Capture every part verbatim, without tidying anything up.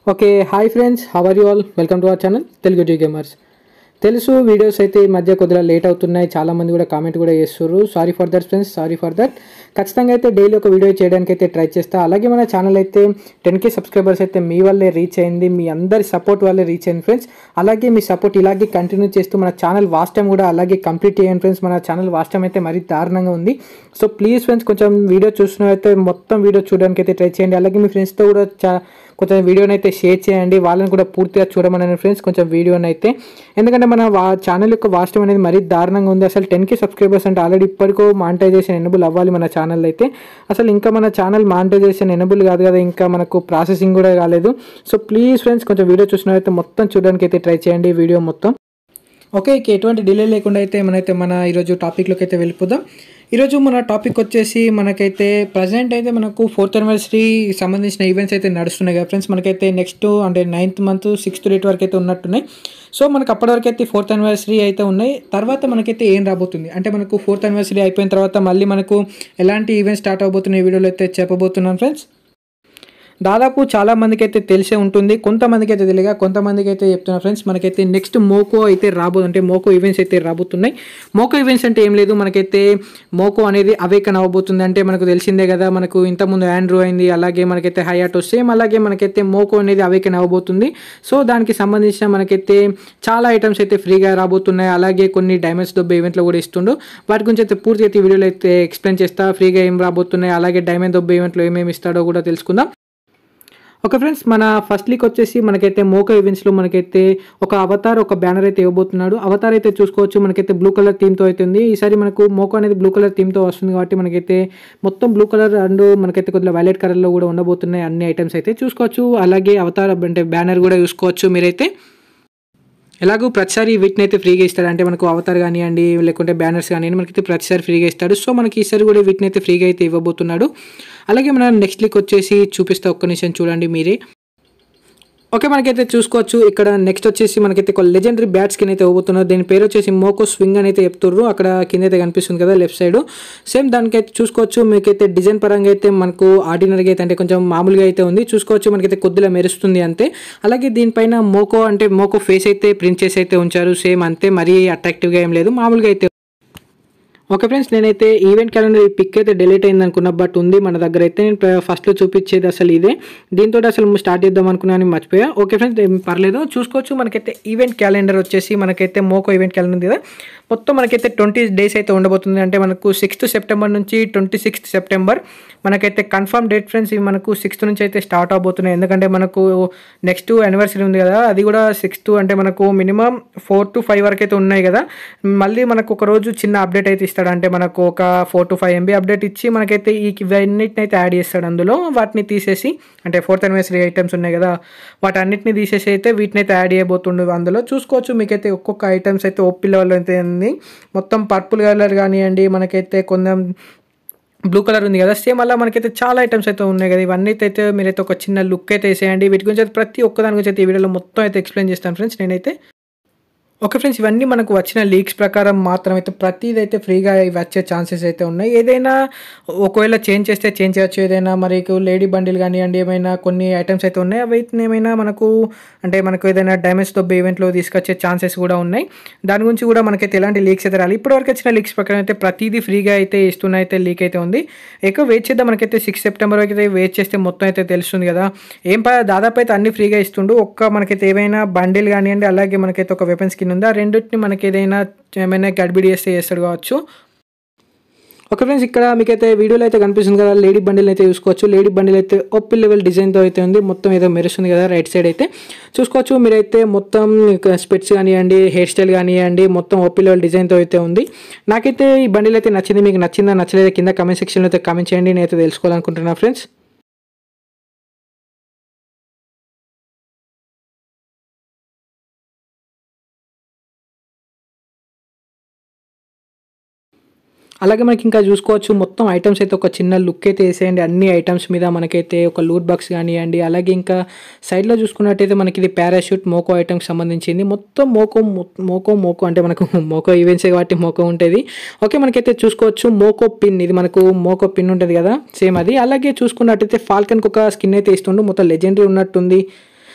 Okay hi friends, how are you all? Welcome to our channel Telugu T gamers. తెలుసు videos అయితే ఈ మధ్య కొద్దిగా లేట్ అవుతున్నాయి, చాలామంది కూడా కామెంట్ కూడా చేస్తారు. Sorry for that friends, sorry for that. ఖచ్చితంగా అయితే డైలీ ఒక వీడియో చేయడానికి అయితే ట్రై చేస్తా. అలాగే మన ఛానల్ అయితే టెన్ కే సబ్స్క్రైబర్స్ అయితే మీ వల్లే రీచ్ అయింది, మీ అందరి సపోర్ట్ వల్లే రీచ్ అయింది ఫ్రెండ్స్. అలాగే మీ సపోర్ట్ ఇలాగే కంటిన్యూ చేస్తూ మన ఛానల్ వాచ్ టైం కూడా అలాగే కంప్లీట్ చేయండి ఫ్రెండ్స్. మన ఛానల్ వాచ్ టైం అయితే మరీ దారుణంగా ఉంది. సో ప్లీజ్ ఫ్రెండ్స్, కొంచెం వీడియో చూస్తున్నైతే మొత్తం వీడియో చూడడానికి అయితే ట్రై చేయండి. అలాగే మీ ఫ్రెండ్స్తో కూడా చా కొంచెం వీడియోని అయితే షేర్ చేయండి, వాళ్ళని కూడా పూర్తిగా చూడమని ఫ్రెండ్స్ కొంచెం వీడియోని అయితే. ఎందుకంటే మన వా ఛానల్ యొక్క వాచ్ టైం అనేది మరీ దారుణంగా ఉంది. అసలు టెన్ కే సబ్స్క్రైబర్స్ అంటే ఆల్రెడీ ఇప్పటికో మానిటైజేషన్ ఎనబుల్ అవ్వాలి మన ఛానల్ అయితే. అసలు ఇంకా మన ఛానల్ మానిటైజేషన్ ఎనబుల్ కాదు కదా, ఇంకా మనకు ప్రాసెసింగ్ కూడా కాలేదు. సో ప్లీజ్ ఫ్రెండ్స్, కొంచెం వీడియో చూసినట్లయితే మొత్తం చూడడానికి అయితే ట్రై చేయండి వీడియో మొత్తం. ఓకే, ఇక ఎటువంటి డిలే లేకుండా అయితే మనైతే మన ఈరోజు టాపిక్లోకి అయితే వెళ్ళిపోదాం. ఈరోజు మన టాపిక్ వచ్చేసి మనకైతే ప్రజెంట్ అయితే మనకు ఫోర్త్ యానివర్సరీ సంబంధించిన ఈవెంట్స్ అయితే నడుస్తున్నాయి కదా ఫ్రెండ్స్. మనకైతే నెక్స్ట్ అంటే నైన్త్ మంత్ సిక్స్త్ డేట్ వరకు అయితే ఉన్నట్టున్నాయి. సో మనకు అప్పటి వరకు అయితే ఫోర్త్ యానివర్సరీ అయితే ఉన్నాయి. తర్వాత మనకైతే ఏం రాబోతుంది అంటే మనకు ఫోర్త్ యానివర్సరీ అయిపోయిన తర్వాత మళ్ళీ మనకు ఎలాంటి ఈవెంట్స్ స్టార్ట్ అవబోతున్నాయి ఈ వీడియోలో అయితే చెప్పబోతున్నాను ఫ్రెండ్స్. దాదాపు చాలా మందికి అయితే తెలిసే ఉంటుంది, కొంతమందికి అయితే తెలియక కొంతమందికి అయితే చెప్తున్నా ఫ్రెండ్స్. మనకైతే నెక్స్ట్ మోకో అయితే రాబో అంటే మోకో ఈవెంట్స్ అయితే రాబోతున్నాయి. మోకో ఈవెంట్స్ అంటే ఏం లేదు, మనకైతే మోకో అనేది అవేకన్ అవ్వబోతుంది. అంటే మనకు తెలిసిందే కదా, మనకు ఇంతకుముందు ఆండ్రూ అయింది, అలాగే మనకైతే హయాటో సేమ్, అలాగే మనకైతే మోకో అనేది అవేకన్ అవ్వబోతుంది. సో దానికి సంబంధించిన మనకైతే చాలా ఐటమ్స్ అయితే ఫ్రీగా రాబోతున్నాయి. అలాగే కొన్ని డైమండ్స్ దొబ్బే ఈవెంట్లో కూడా ఇస్తుండు. వాటి గురించి అయితే పూర్తి అయితే వీడియోలో అయితే ఎక్స్ప్లెయిన్ చేస్తా. ఫ్రీగా ఏం రాబోతున్నాయి, అలాగే డైమండ్ దొబ్బే ఈవెంట్లో ఏమేమి ఇస్తాడో కూడా తెలుసుకుందాం. ఓకే ఫ్రెండ్స్, మన ఫస్ట్ లీక్ వచ్చేసి మనకైతే మోకో ఈవెంట్స్లో మనకైతే ఒక అవతార్ ఒక బ్యానర్ అయితే ఇవ్వబోతున్నాడు. అవతార్ అయితే చూసుకోవచ్చు, మనకైతే బ్లూ కలర్ థీమ్తో అయితే ఉంది. ఈసారి మనకు మోకో అనేది బ్లూ కలర్ థీమ్తో వస్తుంది కాబట్టి మనకైతే మొత్తం బ్లూ కలర్ అండ్ మనకైతే కొద్దిగా వైలెట్ కలర్లో కూడా ఉండబోతున్నాయి అన్ని ఐటమ్స్ అయితే చూసుకోవచ్చు. అలాగే అవతార్ అంటే బ్యానర్ కూడా చూసుకోవచ్చు మీరైతే. ఎలాగో ప్రతిసారి వీటిని అయితే ఫ్రీగా ఇస్తాడు, అంటే మనకు అవతార్ కానివ్వండి లేకుంటే బ్యానర్స్ కానివ్వండి మనకైతే ప్రతిసారి ఫ్రీగా ఇస్తాడు. సో మనకి ఈసారి కూడా వీటిని అయితే ఫ్రీగా అయితే ఇవ్వబోతున్నాడు. అలాగే మన నెక్స్ట్ లీక్ వచ్చేసి చూపిస్తే ఒక్క నిమిషం చూడండి మీరే. ఓకే, మనకైతే చూసుకోవచ్చు ఇక్కడ నెక్స్ట్ వచ్చేసి మనకైతే ఒక లెజెండరీ బ్యాట్ స్కిన్ అయితే ఇవ్వబోతున్నారు. దీని పేరు వచ్చేసి మోకో స్వింగ్ అని అయితే చెప్తుర్రు. అక్కడ కింద అయితే కనిపిస్తుంది కదా లెఫ్ట్ సైడ్, సేమ్ దానికైతే చూసుకోవచ్చు. మీకైతే డిజైన్ పరంగా అయితే మనకు ఆర్డినరీగా అయితే అంటే కొంచెం మామూలుగా అయితే ఉంది చూసుకోవచ్చు, మనకైతే కొద్దిగా మెరుస్తుంది అంతే. అలాగే దీనిపైన మోకో అంటే మోకో ఫేస్ అయితే ప్రింట్ చేసి అయితే ఉంచారు, సేమ్ అంతే, మరీ అట్రాక్టివ్గా ఏం లేదు, మామూలుగా అయితే. ఓకే ఫ్రెండ్స్, నేనైతే ఈవెంట్ క్యాలెండర్ ఈ పిక్ అయితే డిలీట్ అయింది అనుకున్నా, బట్ ఉంది మన దగ్గర అయితే. నేను ఫస్ట్లో చూపించేది అసలు ఇదే, దీంతో అసలు స్టార్ట్ చేద్దాం అనుకున్నాను మర్చిపోయా. ఓకే ఫ్రెండ్స్, ఏం పర్లేదు చూసుకోవచ్చు. మనకైతే ఈవెంట్ క్యాలెండర్ వచ్చేసి మనకైతే మోకో ఈవెంట్ క్యాలెండర్ కదా, మొత్తం మనకైతే ట్వంటీ డేస్ అయితే ఉండబోతుంది. అంటే మనకు సిక్స్త్ సెప్టెంబర్ నుంచి ట్వంటీ సిక్స్త్ సెప్టెంబర్ మనకైతే కన్ఫర్మ్ డేట్ ఫ్రెండ్స్. ఇవి మనకు సిక్స్త్ నుంచి అయితే స్టార్ట్ అవబోతున్నాయి, ఎందుకంటే మనకు నెక్స్ట్ యానివర్సరీ ఉంది కదా, అది కూడా సిక్స్త్ అంటే మనకు మినిమం ఫోర్ టు ఫైవ్ వరకు అయితే ఉన్నాయి కదా. మళ్ళీ మనకు ఒక రోజు చిన్న అప్డేట్ అయితే ఇస్తాడు, అంటే మనకు ఒక four to five MB update ఇచ్చి మనకైతే ఈ ఇవన్నిటిని అయితే యాడ్ చేస్తాడు అందులో. వాటిని తీసేసి అంటే ఫోర్త్ యానివర్సరీ ఐటమ్స్ ఉన్నాయి కదా, వాటి అన్నిటిని తీసేసి అయితే వీటిని అయితే యాడ్ చేయబోతుండే అందులో చూసుకోవచ్చు. మీకైతే ఒక్కొక్క ఐటమ్స్ అయితే ఓపీ లెవెల్ అయితే ఉంది, మొత్తం పర్పుల్ కలర్ కానివ్వండి, మనకైతే కొంచెం బ్లూ కలర్ ఉంది కదా, సేమ్ అలా మనకైతే చాలా ఐటమ్స్ అయితే ఉన్నాయి కదా. ఇవన్నీ అయితే మీరైతే ఒక చిన్న లుక్ అయితే వేసేయండి. వీటి గురించి అయితే ప్రతి ఒక్క దాని గురించి అయితే ఈ వీడియోలో మొత్తం అయితే ఎక్స్ప్లెయిన్ చేస్తాను ఫ్రెండ్స్ నేనైతే. ఓకే ఫ్రెండ్స్, ఇవన్నీ మనకు వచ్చిన లీక్స్ ప్రకారం మాత్రం అయితే ప్రతిదీ అయితే ఫ్రీగా వచ్చే ఛాన్సెస్ అయితే ఉన్నాయి. ఏదైనా ఒకవేళ చేంజ్ చేస్తే చేంజ్ చేయొచ్చు. ఏదైనా మరి లేడీ బండిల్ కానివ్వండి, ఏమైనా కొన్ని ఐటమ్స్ అయితే ఉన్నాయి, వీటిని ఏమైనా మనకు అంటే మనకు ఏదైనా డ్యామేజ్ దొబ్బే ఈవెంట్లో తీసుకొచ్చే ఛాన్సెస్ కూడా ఉన్నాయి. దాని గురించి కూడా మనకైతే ఎలాంటి లీక్స్ అయితే రాలి. ఇప్పటివరకు వచ్చిన లీక్స్ ప్రకారం అయితే ప్రతిదీ ఫ్రీగా అయితే ఇస్తున్న అయితే లీక్ అయితే ఉంది. ఎక్కువ వెయిట్ చేద్దాం, మనకైతే సిక్స్ సెప్టెంబర్ వరకు అయితే వెయిట్ చేస్తే మొత్తం అయితే తెలుస్తుంది కదా. ఏం దాదాపు అయితే అన్ని ఫ్రీగా ఇస్తుండు. ఒక్క మనకైతే ఏమైనా బండిల్ కానివ్వండి, అలాగే మనకైతే ఒక వెపన్ స్కిన్ ఉంది, ఆ రెండింటిని మనకి ఏదైనా ఏమైనా గడిబిడి చేస్తే చేస్తాడు కావచ్చు. ఓకే ఫ్రెండ్స్, ఇక్కడ మీకైతే వీడియోలో అయితే కనిపిస్తుంది కదా లేడీ బండిల్ అయితే చూసుకోవచ్చు. లేడీ బండిల్ అయితే ఓపీ లెవెల్ డిజైన్తో అయితే ఉంది, మొత్తం ఏదో మెరుస్తుంది కదా రైట్ సైడ్ అయితే చూసుకోవచ్చు. మీరైతే మొత్తం స్పెట్స్ కానివ్వండి, హెయిర్ స్టైల్ కానివ్వండి, మొత్తం ఓపీ లెవెల్ డిజైన్తో అయితే ఉంది. నాకైతే ఈ బండిల్ అయితే నచ్చింది. మీకు నచ్చిందా నచ్చలేదా కింద కామెంట్ సెక్షన్లో అయితే కామెంట్ చేయండి, నేనైతే తెలుసుకోవాలనుకుంటున్నాను ఫ్రెండ్స్. అలాగే మనకి ఇంకా చూసుకోవచ్చు మొత్తం ఐటమ్స్ అయితే ఒక చిన్న లుక్ అయితే వేసేయండి. అన్ని ఐటమ్స్ మీద మనకైతే ఒక లూట్ బాక్స్ కానివ్వండి, అలాగే ఇంకా సైడ్లో చూసుకున్నట్టయితే మనకి ఇది పారాషూట్ మోకో ఐటమ్స్ సంబంధించింది. మొత్తం మోకో మోకో మోకో అంటే మనకు మోకో ఈవెంట్సే కాబట్టి మోకో ఉంటుంది. ఓకే, మనకైతే చూసుకోవచ్చు మోకో పిన్, ఇది మనకు మోకో పిన్ ఉంటుంది కదా సేమ్ అది. అలాగే చూసుకున్నట్టయితే ఫాల్కన్కి ఒక స్కిన్ అయితే ఇస్తుండు, మొత్తం లెజెండరీ ఉన్నట్టుంది.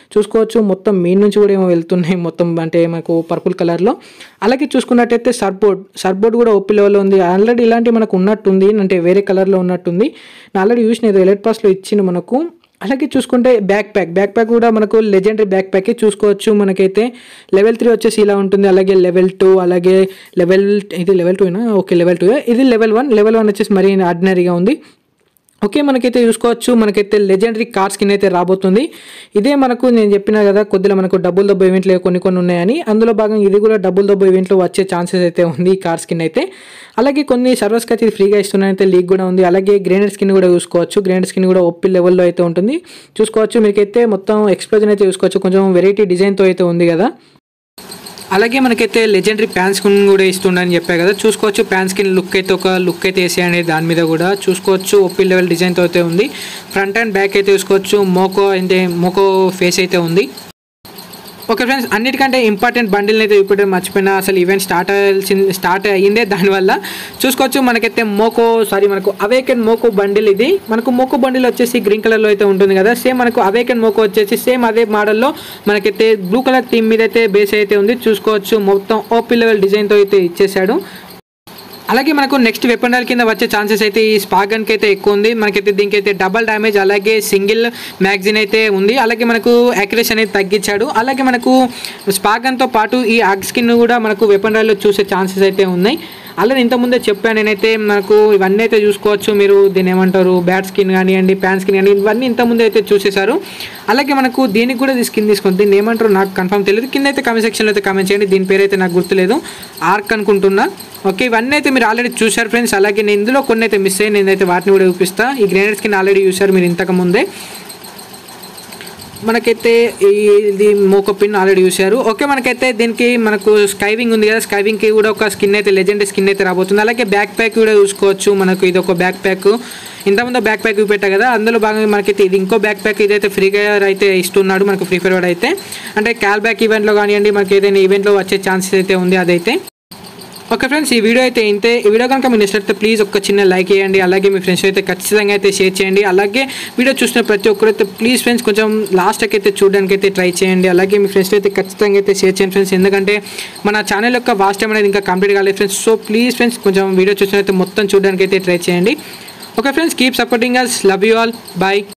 చూసుకోవచ్చు మొత్తం మెయిన్ నుంచి కూడా ఏమో వెళ్తున్నాయి మొత్తం అంటే మనకు పర్పుల్ కలర్లో. అలాగే చూసుకున్నట్టయితే సర్బోర్డ్ సర్బోర్డ్ కూడా ఓపీ లెవెల్లో ఉంది. ఆల్రెడీ ఇలాంటి మనకు ఉన్నట్టుంది అంటే వేరే కలర్లో ఉన్నట్టుంది. నేను ఆల్రెడీ చూసిన ఏదో ఎలైట్ పాస్లో ఇచ్చిండు మనకు. అలాగే చూసుకుంటే బ్యాక్ ప్యాక్ బ్యాక్ ప్యాక్ కూడా మనకు లెజెండరీ బ్యాక్ ప్యాకే చూసుకోవచ్చు. మనకైతే లెవెల్ త్రీ వచ్చేసి ఇలా ఉంటుంది. అలాగే లెవెల్ టూ అలాగే లెవెల్ ఇది లెవెల్ టూనా ఓకే లెవెల్ టూ ఇది లెవెల్ వన్ లెవెల్ వన్ వచ్చేసి మరీ ఆర్డినరీగా ఉంది. ఓకే మనకైతే చూసుకోవచ్చు మనకైతే లెజెండరీ కార్ స్కిన్ అయితే రాబోతుంది. ఇదే మనకు నేను చెప్పిన కదా కొద్దిగా మనకు డబుల్ దబ్బు ఈవెంట్లు కొన్ని కొన్ని ఉన్నాయని, అందులో భాగంగా ఇది కూడా డబుల్ దబ్బు ఈవెంట్లో వచ్చే ఛాన్సెస్ అయితే ఉంది ఈ కార్ స్కిన్ అయితే. అలాగే కొన్ని సర్వర్స్కి అయితే ఫ్రీగా ఇస్తున్నారైతే లీక్ కూడా ఉంది. అలాగే గ్రేనైడ్ స్కిన్ కూడా చూసుకోవచ్చు. గ్రేనైడ్ స్కిన్ కూడా ఓపీ లెవెల్లో అయితే ఉంటుంది చూసుకోవచ్చు. మీకైతే మొత్తం ఎక్స్ప్లోజన్ అయితే చూసుకోవచ్చు, కొంచెం వెరైటీ డిజైన్తో అయితే ఉంది కదా. అలాగే మనకైతే లెజెండరీ ప్యాన్ స్కిన్ కూడా ఇస్తుండని చెప్పా కదా, చూసుకోవచ్చు ప్యాన్ స్కిన్ లుక్ అయితే ఒక లుక్ అయితే వేసేయండి. దాని మీద కూడా చూసుకోవచ్చు ఓపీ లెవెల్ డిజైన్తో అయితే ఉంది. ఫ్రంట్ అండ్ బ్యాక్ అయితే చూసుకోవచ్చు మోకో అంటే మోకో ఫేస్ అయితే ఉంది. ఓకే ఫ్రెండ్స్, అన్నిటికంటే ఇంపార్టెంట్ బండిల్ని అయితే చూపించడం మర్చిపోయినా, అసలు ఈవెంట్ స్టార్ట్ అయ్యాల్సింది స్టార్ట్ అయ్యిందే దానివల్ల. చూసుకోవచ్చు మనకైతే మోకో సారీ మనకు అవేకెన్ మోకో బండిల్ ఇది. మనకు మోకో బండిల్ వచ్చేసి గ్రీన్ కలర్లో అయితే ఉంటుంది కదా, సేమ్ మనకు అవేకెన్ మోకో వచ్చేసి సేమ్ అదే మోడల్లో మనకైతే బ్లూ కలర్ థీమ్ మీద అయితే బేస్ అయితే ఉంది. చూసుకోవచ్చు మొత్తం ఓపీ లెవెల్ డిజైన్తో అయితే ఇచ్చేసాడు. అలాగే మనకు నెక్స్ట్ వెపన్ రాయల్ కింద వచ్చే ఛాన్సెస్ అయితే ఈ స్పాక్ గన్కి అయితే ఎక్కువ ఉంది. మనకైతే దీనికైతే డబల్ డ్యామేజ్ అలాగే సింగిల్ మ్యాగజిన్ అయితే ఉంది. అలాగే మనకు యాక్యురేషన్ అనేది తగ్గించాడు. అలాగే మనకు స్పాక్ గన్తో పాటు ఈ ఆగ్ స్కిన్ కూడా మనకు వెపన్ రాయల్లో చూసే ఛాన్సెస్ అయితే ఉన్నాయి. అలాగే ఇంతకుముందే చెప్పాను నేనైతే మనకు ఇవన్నీ అయితే చూసుకోవచ్చు. మీరు దీన్ని ఏమంటారు బ్యాట్ స్కిన్ కానివ్వండి ప్యాన్ స్కిన్ కానీ ఇవన్నీ ఇంతకుముందే అయితే చూసేశారు. అలాగే మనకు దీనికి కూడా స్కిన్ తీసుకుంది, దీన్ని ఏమంటారు నాకు కన్ఫర్మ్ తెలియదు. కింద అయితే కామెంట్ సెక్షన్లో అయితే కామెంట్ చేయండి. దీని పేరు అయితే నాకు గుర్తులేదు, ఆర్క్ అనుకుంటున్నా. ఓకే ఇవన్నీ అయితే మీరు ఆల్రెడీ చూశారు ఫ్రెండ్స్. అలాగే నేను ఇందులో కొన్ని అయితే మిస్ అయ్యి నేనైతే వాటిని కూడా చూపిస్తాను. ఈ గ్రేనైడ్ స్కిన్ ఆల్రెడీ చూశారు మీరు ఇంతకుముందే. మనకైతే ఇది మోకో పిన్ ఆల్రెడీ చూశారు. ఓకే మనకైతే దీనికి మనకు స్కైవింగ్ ఉంది కదా, స్కైవింగ్కి కూడా ఒక స్కిన్ అయితే లెజెండరీ స్కిన్ అయితే రాబోతుంది. అలాగే బ్యాక్ ప్యాక్ కూడా చూసుకోవచ్చు. మనకు ఇది ఒక బ్యాక్ ప్యాక్, ఇంతకుముందు బ్యాక్ ప్యాక్ పెట్టా కదా, అందులో భాగంగా మనకైతే ఇది ఇంకో బ్యాక్ ప్యాక్ ఇదైతే ఫ్రీగా అయితే ఇస్తున్నాడు మనకు ఫ్రీ ఫైర్ వాడు అయితే. అంటే క్యాల్ బ్యాక్ ఈవెంట్లో కానివ్వండి మనకి ఏదైనా ఈవెంట్లో వచ్చే ఛాన్సెస్ అయితే ఉంది అదైతే. ఓకే ఫ్రెండ్స్, ఈ వీడియో అయితే ఇంతే. ఈ వీడియో కనుక మీరు నచ్చితే ప్లీజ్ ఒక చిన్న లైక్ చేయండి. అలాగే మీ ఫ్రెండ్స్ అయితే ఖచ్చితంగా అయితే షేర్ చేయండి. అలాగే వీడియో చూసిన ప్రతి ఒక్కరైతే ప్లీజ్ ఫ్రెండ్స్ కొంచెం లాస్ట్కి అయితే చూడడానికి అయితే ట్రై చేయండి. అలాగే మీ ఫ్రెండ్స్ అయితే ఖచ్చితంగా అయితే షేర్ చేయండి ఫ్రెండ్స్, ఎందుకంటే మన ఛానల్ యొక్క వాచ్ టైం అనేది ఇంకా కంప్లీట్ కాలేదు ఫ్రెండ్స్. సో ప్లీజ్ ఫ్రెండ్స్ కొంచెం వీడియో చూసిన అయితే మొత్తం చూడడానికి అయితే ట్రై చేయండి. Okay friends, keep supporting us, love you all, bye.